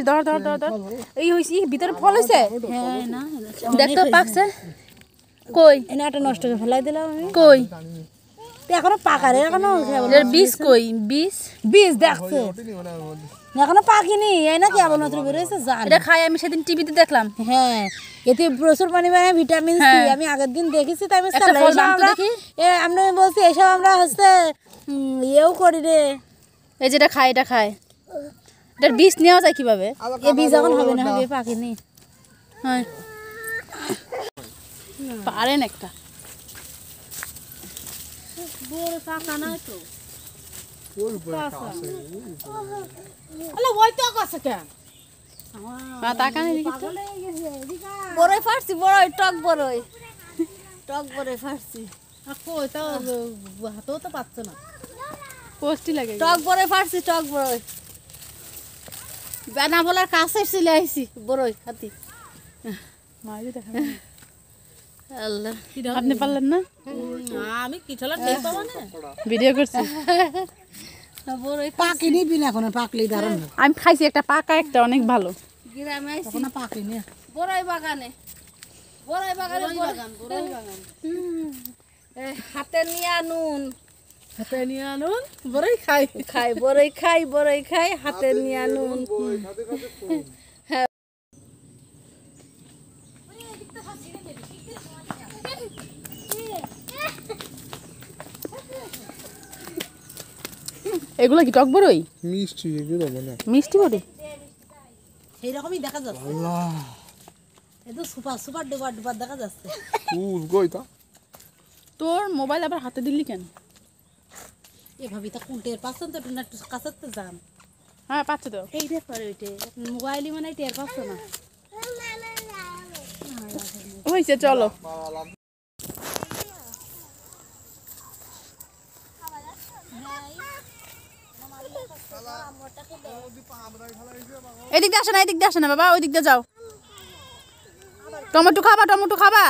ধর ধর ধর ধর এই হইছে ভিতরে ফল হইছে হ্যাঁ না দেখ তো পাকছে কই এনে একটা নষ্ট করে ফেলাই দিলাম আমি কই এখনো পাকারে এখনো এর বীজ কই বীজ দেখছো এখনো পাকিনি এই না কেবল মাত্র বের হইছে জান এটা খাই আমি সেদিন টিভিতে দেখলাম হ্যাঁ এতে প্রচুর পরিমাণে ভিটামিন সি আমি আগের দিন দেখেছি তাই আমি আমরা বলছি এসব আমরা হচ্ছে ইয়েও করি রে এই যেটা খাই এটা খায় এটার বীজ নেওয়া যায় কিভাবে এই বীজ এখন হবে না হবে পাকেনি হ্যাঁ পারেন একটা বড় পাকা না তো ওই বড় আছে আলে ওই তো আছে কেন মা টাকা নেই দেখি তো বড়ই ফারছি বড়ই টক বড়ই ফারছি কই তো হাতেও তো পাচ্ছ না পোস্টি লাগে টক বড়ই ফারছি টক বড়ই বানা বলার কাছে চলে আইছি বড়ই খাতি মাইরে দেখা আল্লাহ আপনি পারলেন না আমি কি ঠলা টেক পাবো না ভিডিও করছি বড়ই পাকিনি বিনা কোন পাকলি দারুন আমি খাইছি একটা পাকা একটা অনেক ভালো গ্রামে আইছি না পাকিনি বড়ই বাগানে বড়ই বাগান হাতে নিয়া নুন বড়ই খাই হাতে নিয়া নুন এগুলো কি টক বড়ই মিষ্টি এগুলো মানে মিষ্টি বড়ই এই রকমই দেখা যাচ্ছে আল্লাহ এটা সুপার ডুবার দেখা যাচ্ছে ফুল কইতা তোর মোবাইল আবার হাতে দিলি কেন এভাবে তা কোনটের পাচ্ছেন তো একটু কাছাতে যান হ্যাঁ পাচ্ছে তো এই রে পরে ওইটে মোবাইলই মানে টের পাচ্ছ না হইছে চলো এদিক দিয়ে আসে না বাবা ওই দিক দিয়ে যাও টমেটো খাবা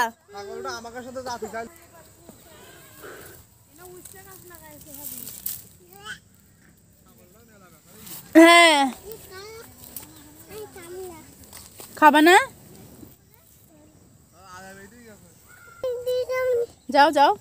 হ্যাঁ খাবা না যাও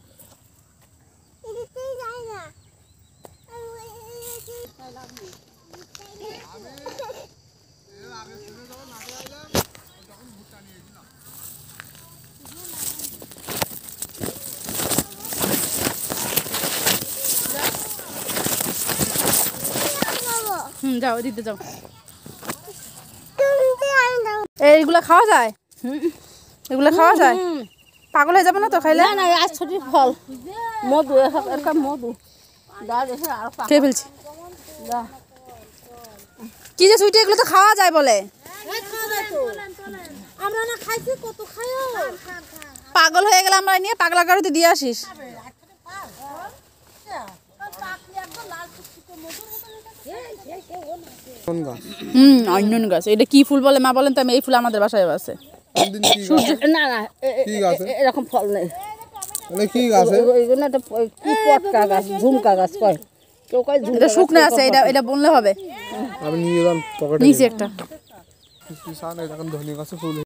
যাও দিতে যাও এইগুলা খাওয়া যায় পাগল হয়ে যাবে না তো খাইলে না আজ ছোট ফল মধু এরকম মধু খেয়ে ফেলছি কি যে সুইটে এগুলো তো খাওয়া যায় বলে আমরা না খাইছি কত খাইও পাগল হয়ে গেলে আমরা নিয়ে পাগলা গাড়িতে দিয়ে আসিস অন্যন গাছ এটা কি ফুল বলে মা বলেন তো আমি এই ফুল আমাদের বাসায় আছে না এরকম ফল নেই পটকা গাছ ঝুমকা গাছ কয় কেউ কয় এটা শুকনো আছে এটা বললে হবে আমি নিয়ে যান পকেটে নিচে একটা